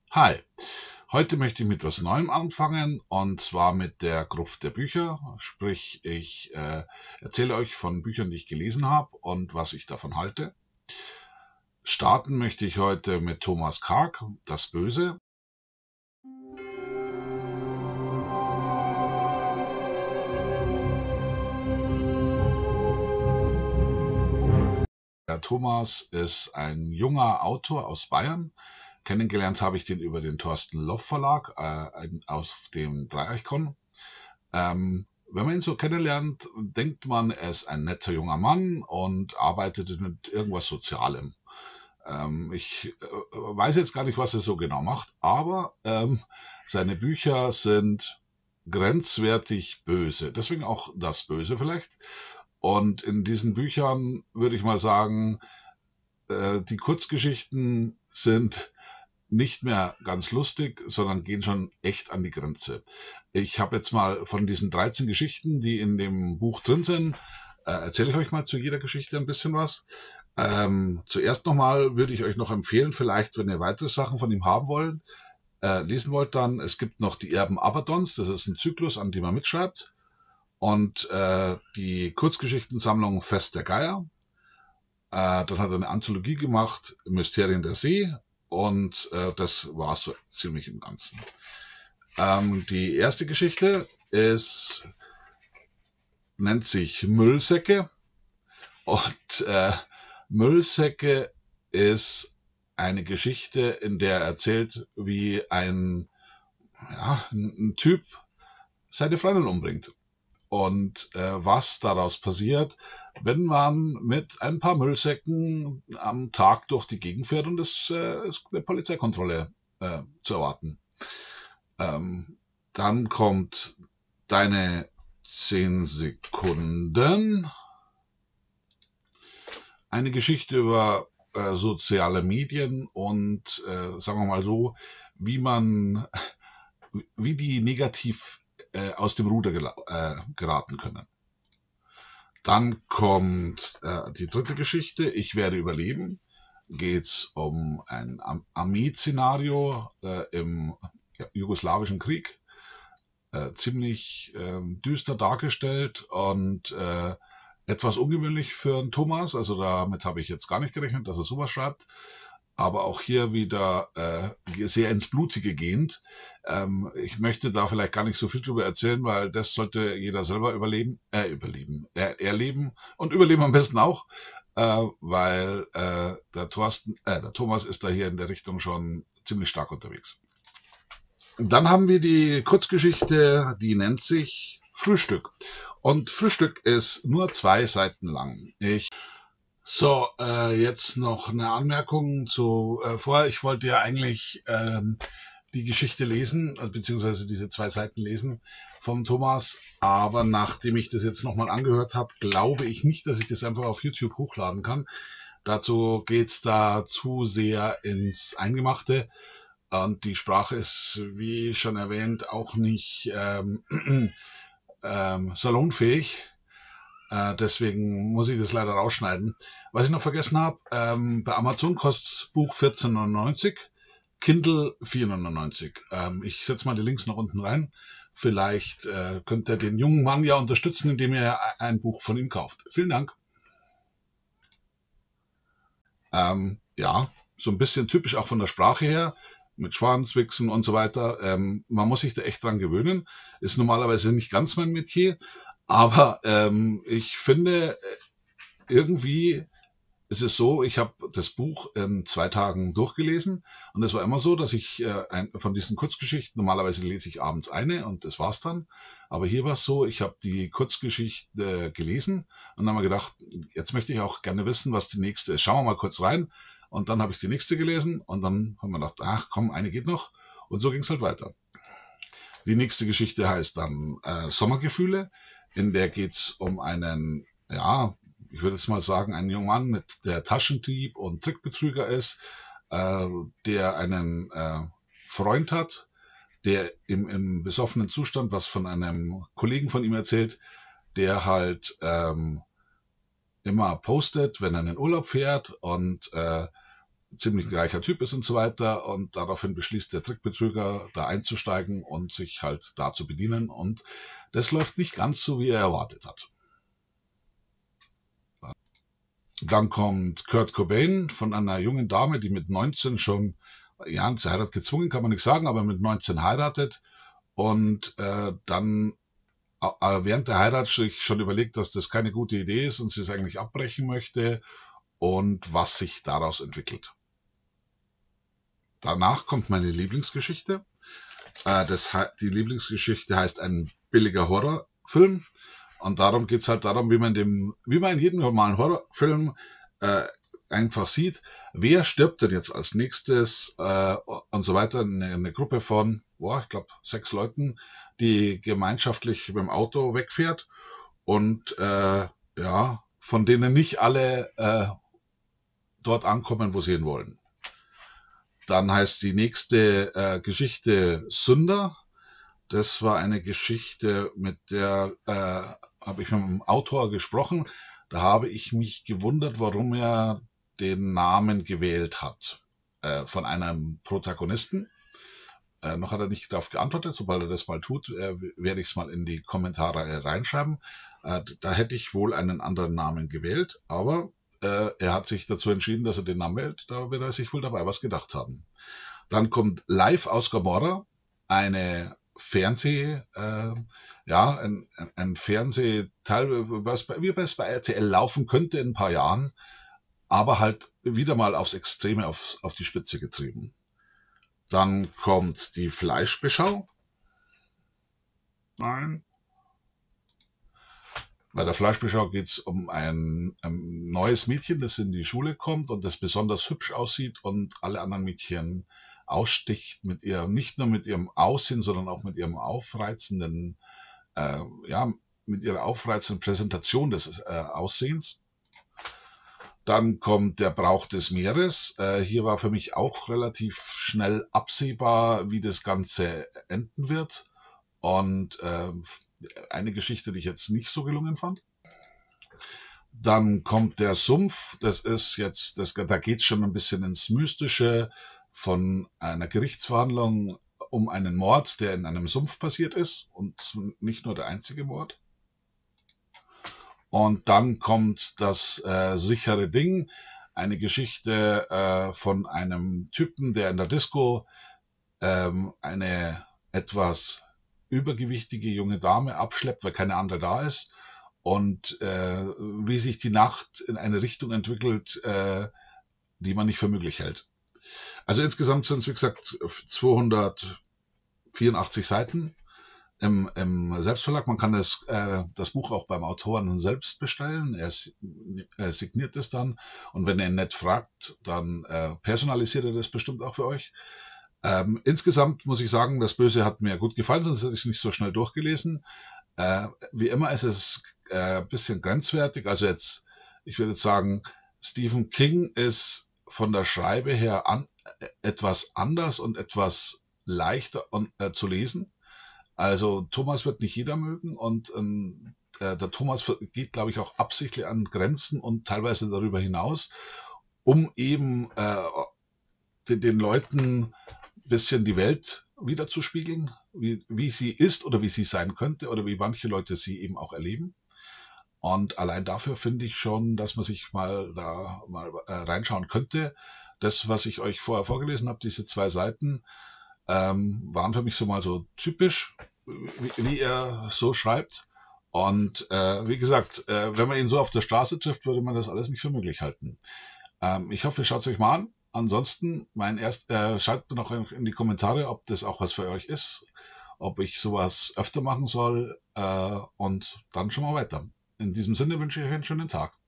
Hi, heute möchte ich mit etwas Neuem anfangen und zwar mit der Gruft der Bücher. Sprich, ich erzähle euch von Büchern, die ich gelesen habe und was ich davon halte. Starten möchte ich heute mit Thomas Karg, Das Böse. Der Thomas ist ein junger Autor aus Bayern. Kennengelernt habe ich den über den Thorsten Loff Verlag auf dem Dreieichkon. Wenn man ihn so kennenlernt, denkt man, er ist ein netter junger Mann und arbeitet mit irgendwas Sozialem. Ich weiß jetzt gar nicht, was er so genau macht, aber seine Bücher sind grenzwertig böse. Deswegen auch das Böse vielleicht. Und in diesen Büchern würde ich mal sagen, die Kurzgeschichten sind nicht mehr ganz lustig, sondern gehen schon echt an die Grenze. Ich habe jetzt mal von diesen 13 Geschichten, die in dem Buch drin sind, erzähle ich euch mal zu jeder Geschichte ein bisschen was. Zuerst nochmal würde ich euch noch empfehlen, vielleicht, wenn ihr weitere Sachen von ihm haben wollt, lesen wollt, dann, es gibt noch die Erben Abaddons, das ist ein Zyklus, an dem man mitschreibt. Und die Kurzgeschichtensammlung Fest der Geier. Dann hat er eine Anthologie gemacht, Mysterien der See. Und das war so ziemlich im Ganzen. Die erste Geschichte nennt sich Müllsäcke. Und Müllsäcke ist eine Geschichte, in der er erzählt, wie ein Typ seine Freundin umbringt. Und was daraus passiert, wenn man mit ein paar Müllsäcken am Tag durch die Gegend fährt, und es ist eine Polizeikontrolle zu erwarten. Dann kommt deine 10 Sekunden. Eine Geschichte über soziale Medien und sagen wir mal so, wie die negativ aus dem Ruder geraten können. Dann kommt die dritte Geschichte, Ich werde überleben. Geht's um ein Armee-Szenario im jugoslawischen Krieg. Ziemlich düster dargestellt und etwas ungewöhnlich für einen Thomas. Also damit habe ich jetzt gar nicht gerechnet, dass er sowas schreibt. Aber auch hier wieder sehr ins Blutige gehend. Ich möchte da vielleicht gar nicht so viel drüber erzählen, weil das sollte jeder selber erleben und überleben am besten auch, weil der Thomas ist da hier in der Richtung schon ziemlich stark unterwegs. Dann haben wir die Kurzgeschichte, die nennt sich Frühstück. Und Frühstück ist nur 2 Seiten lang. Jetzt noch eine Anmerkung zu vorher. Ich wollte ja eigentlich die Geschichte lesen, beziehungsweise diese 2 Seiten lesen vom Thomas. Aber nachdem ich das jetzt nochmal angehört habe, glaube ich nicht, dass ich das einfach auf YouTube hochladen kann. Dazu geht's da zu sehr ins Eingemachte. Und die Sprache ist, wie schon erwähnt, auch nicht salonfähig. Deswegen muss ich das leider rausschneiden. Was ich noch vergessen habe, bei Amazon kostet Buch 14,99, Kindle 4,99. Ich setze mal die Links noch unten rein. Vielleicht könnt ihr den jungen Mann ja unterstützen, indem ihr ein Buch von ihm kauft. Vielen Dank. So ein bisschen typisch auch von der Sprache her, mit Schwanzwichsen und so weiter. Man muss sich da echt dran gewöhnen. Ist normalerweise nicht ganz mein Metier. Aber ich finde, irgendwie ist es so, ich habe das Buch in 2 Tagen durchgelesen und es war immer so, dass ich von diesen Kurzgeschichten, normalerweise lese ich abends eine und das war's dann. Aber hier war es so, ich habe die Kurzgeschichte gelesen und dann habe ich gedacht, jetzt möchte ich auch gerne wissen, was die nächste ist. Schauen wir mal kurz rein. Und dann habe ich die nächste gelesen und dann haben wir gedacht, ach komm, eine geht noch. Und so ging es halt weiter. Die nächste Geschichte heißt dann Sommergefühle. In der geht's um einen, ich würde jetzt mal sagen, einen jungen Mann, der Taschendieb und Trickbetrüger ist, der einen Freund hat, der im besoffenen Zustand was von einem Kollegen von ihm erzählt, der halt immer postet, wenn er in den Urlaub fährt und ziemlich reicher Typ ist und so weiter. Und daraufhin beschließt der Trickbetrüger, da einzusteigen und sich halt da zu bedienen. Und das läuft nicht ganz so, wie er erwartet hat. Dann kommt Kurt Cobain von einer jungen Dame, die mit 19 schon, ja, zur Heirat gezwungen, kann man nicht sagen, aber mit 19 heiratet und dann während der Heirat sich schon überlegt, dass das keine gute Idee ist und sie es eigentlich abbrechen möchte und was sich daraus entwickelt. Danach kommt meine Lieblingsgeschichte. Die Lieblingsgeschichte heißt ein billiger Horrorfilm. Und darum geht's halt darum, wie man in jedem normalen Horrorfilm einfach sieht, wer stirbt denn jetzt als nächstes und so weiter. Eine Gruppe von, ich glaube, 6 Leuten, die gemeinschaftlich mit dem Auto wegfährt und ja, von denen nicht alle dort ankommen, wo sie hin wollen. Dann heißt die nächste Geschichte Sünder. Das war eine Geschichte, mit der habe ich mit dem Autor gesprochen. Da habe ich mich gewundert, warum er den Namen gewählt hat von einem Protagonisten. Noch hat er nicht darauf geantwortet. Sobald er das mal tut, werde ich es mal in die Kommentare reinschreiben. Da hätte ich wohl einen anderen Namen gewählt, aber er hat sich dazu entschieden, dass er den Namen wählt. Da wird er sich wohl dabei was gedacht haben. Dann kommt Live aus Gomorra, eine ein Fernsehteil, wie es bei RTL laufen könnte in ein paar Jahren, aber halt wieder mal aufs Extreme, auf die Spitze getrieben. Dann kommt die Fleischbeschau. Nein. Bei der Fleischbeschau geht es um ein neues Mädchen, das in die Schule kommt und das besonders hübsch aussieht und alle anderen Mädchen aussticht nicht nur mit ihrem Aussehen, sondern auch mit ihrem aufreizenden, mit ihrer aufreizenden Präsentation des Aussehens. Dann kommt der Brauch des Meeres. Hier war für mich auch relativ schnell absehbar, wie das Ganze enden wird. Und eine Geschichte, die ich jetzt nicht so gelungen fand. Dann kommt der Sumpf. Da geht es schon ein bisschen ins Mystische von einer Gerichtsverhandlung um einen Mord, der in einem Sumpf passiert ist und nicht nur der einzige Mord. Und dann kommt das sichere Ding, eine Geschichte von einem Typen, der in der Disco eine etwas übergewichtige junge Dame abschleppt, weil keine andere da ist und wie sich die Nacht in eine Richtung entwickelt, die man nicht für möglich hält. Also insgesamt sind es, wie gesagt, 284 Seiten im Selbstverlag. Man kann das Buch auch beim Autoren selbst bestellen. Er signiert es dann. Und wenn ihr ihn nett fragt, dann personalisiert er das bestimmt auch für euch. Insgesamt muss ich sagen, das Böse hat mir gut gefallen, sonst hätte ich es nicht so schnell durchgelesen. Wie immer ist es ein bisschen grenzwertig. Also ich würde jetzt sagen, Stephen King ist von der Schreibe her etwas anders und etwas leichter zu lesen. Also Thomas wird nicht jeder mögen und der Thomas geht, glaube ich, auch absichtlich an Grenzen und teilweise darüber hinaus, um eben den Leuten ein bisschen die Welt wiederzuspiegeln, wie sie ist oder wie sie sein könnte oder wie manche Leute sie eben auch erleben. Und allein dafür finde ich schon, dass man sich mal reinschauen könnte. Das, was ich euch vorher vorgelesen habe, diese 2 Seiten, waren für mich so mal so typisch, wie er so schreibt. Und wie gesagt, wenn man ihn so auf der Straße trifft, würde man das alles nicht für möglich halten. Ich hoffe, ihr schaut es euch mal an. Ansonsten, schreibt noch in die Kommentare, ob das auch was für euch ist, ob ich sowas öfter machen soll und dann schon mal weiter. In diesem Sinne wünsche ich euch einen schönen Tag.